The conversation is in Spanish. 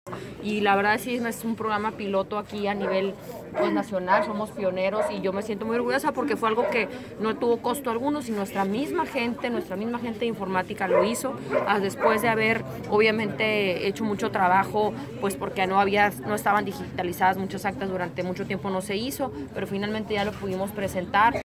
Y la verdad sí es un programa piloto aquí a nivel pues, nacional, somos pioneros y yo me siento muy orgullosa porque fue algo que no tuvo costo alguno, sino nuestra misma gente de informática lo hizo, después de haber obviamente hecho mucho trabajo, pues porque no estaban digitalizadas muchas actas durante mucho tiempo no se hizo, pero finalmente ya lo pudimos presentar.